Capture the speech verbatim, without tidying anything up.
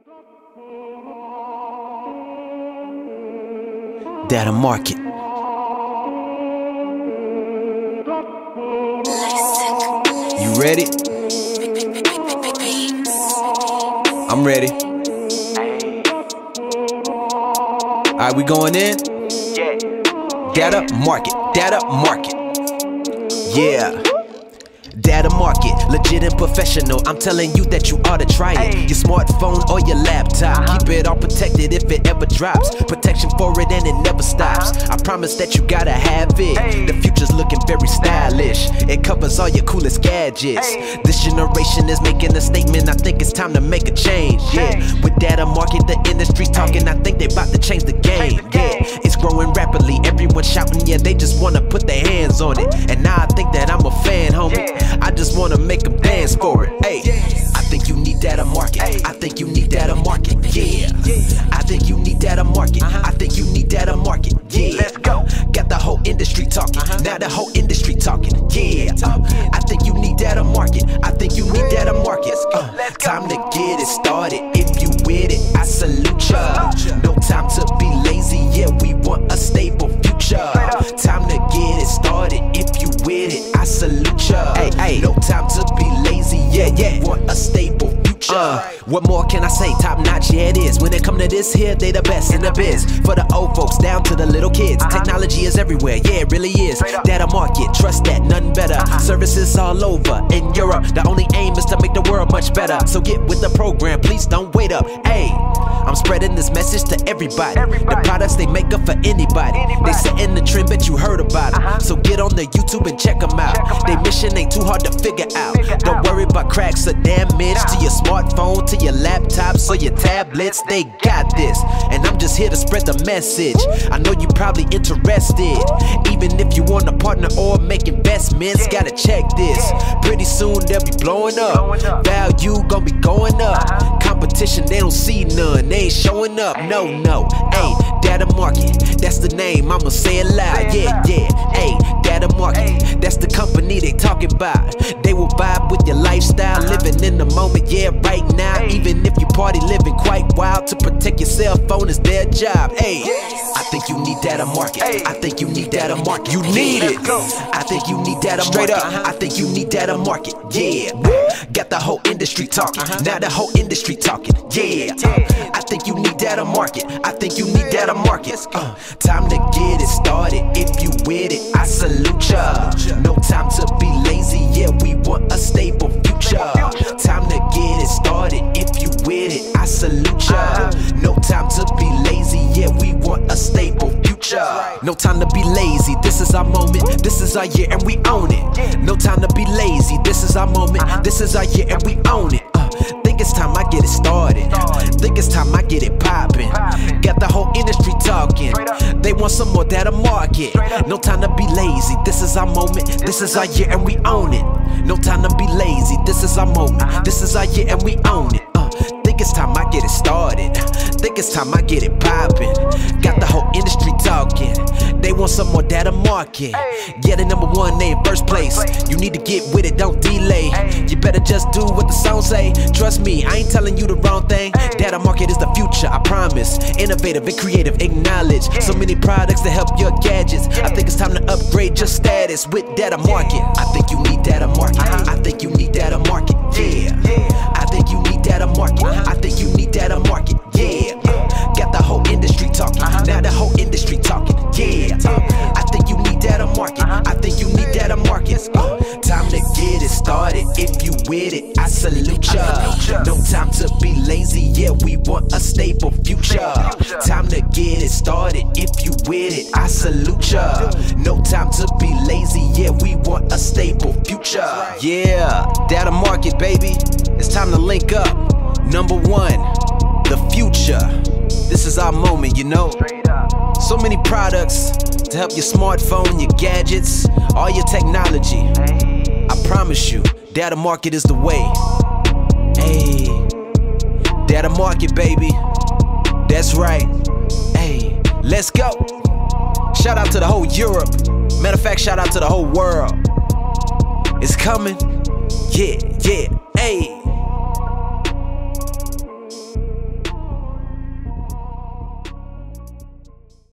Data Market. You ready? I'm ready. Alright, we going in? Data Market. Data Market. Yeah. Data Market, legit and professional. I'm telling you that you ought to try it. Your smartphone or your laptop, keep it all protected if it ever drops. Protection for it and it never stops. I promise that you gotta have it. The future's looking very stylish. It covers all your coolest gadgets. This generation is making a statement. I think it's time to make a change. Yeah, with Data Market, the industry's talking. I think they about to change the game. Yeah, it's growing rapidly. Everyone's shouting. Yeah, they just wanna put their hands on it. And now I think that I'm a fan, homie. I just wanna make them dance for it. Hey, I think you need Data Market. I think you need Data Market. Yeah, I think you need Data Market. I think you need Data Market. Yeah, let's go. Got the whole industry talking. Now the whole industry talking. Yeah, uh, I think you need Data Market. I think you need Data Market. Uh, time to get it started. If you with it, I salute ya. No time to be lazy. Yeah, we want a stable future. Time to get it started. If you with it, I salute ya. Hey, hey, no time to be lazy. Yeah, yeah, we want a stable future. Uh, what more can I say? Top notch, yeah it is. When it come to this here, they the best in the biz. For the old folks down to the little kids, technology is everywhere. Yeah, it really is. Data Market, trust that, nothing better. Services all over in Europe. The only aim is to make the world much better. So get with the program, please don't wait up. Hey, I'm spreading this message to everybody. The products they make up for anybody. They setting the trend, bet you heard about them. So get on the YouTube and check them out. They mission ain't too hard to figure out. Don't worry about cracks or damage to your smartphone, to your laptops or your tablets. They got this, and I'm just here to spread the message. I know you probably interested. Even if you want a partner or make investments, gotta check this. Pretty soon they'll be blowing up. Value gonna be going up. Competition, they don't see none. They ain't showing up. No, no. Hey, Data Market, that's the name. I'ma say it loud. Yeah, yeah. Hey, Data Market, that's the company they talking about. They will vibe with your lifestyle, living in the moment. Yeah, right now. Even if you party, living quite wild. To protect your cell phone is their job. Hey, I think you need Data Market. I think you need Data Market. You need it. I think you need Data Market. I think you need Data Market. Yeah, got the whole industry talking. Now the whole industry talking. Yeah, I think you need Data Market. I think you need Data Market. Uh, time to get it started. If you with it, I salute ya. No time to be lazy. Yeah, we want a stable future. Time to get it started. If you with it, I salute ya. No time to be lazy. Yeah, we want a stable future. No time to be lazy. This is our moment. This is our year and we own it. No time to be lazy. This is our moment. This is our year and we own it. Uh, think it's time I get it started. Think it's time I get it poppin'. Got the whole industry talking. They want some more Data Market. No time to be lazy. This is our moment. This is our year and we own it. No time to be lazy. This is our moment. This is our year and we own it. Uh, think it's time I get it started. Think it's time I get it poppin'. Got the whole industry talking. They want some more Data Market. Yeah, the number one, they in first place. You need to get with it, don't delay. You better just do what the song say. Trust me, I ain't telling you the wrong thing. Data Market is the future, I promise. Innovative and creative, acknowledge. So many products to help your gadgets. I think it's time to upgrade your status with Data Market. I think you need Data Market. I think you need Data Market. Yeah, I think you need Data Market. I think you need Data Market. Yeah, got the whole industry talking. Now the whole industry talking. Yeah, I think you need Data Market. I think you need Data Market. Uh, time to get it started. If you with it, I salute ya. No time to be lazy. Yeah, we want a stable future. Time to get it started. If you with it, I salute ya. No time to be lazy. Yeah, we want a stable future. Yeah, Data Market, baby. It's time to link up. Number one, the future. This is our moment, you know. So many products to help your smartphone, your gadgets, all your technology. I promise you, Data Market is the way. Hey, Data Market, baby. That's right. Hey, let's go. Shout out to the whole Europe. Matter of fact, shout out to the whole world. It's coming. Yeah, yeah. Hey.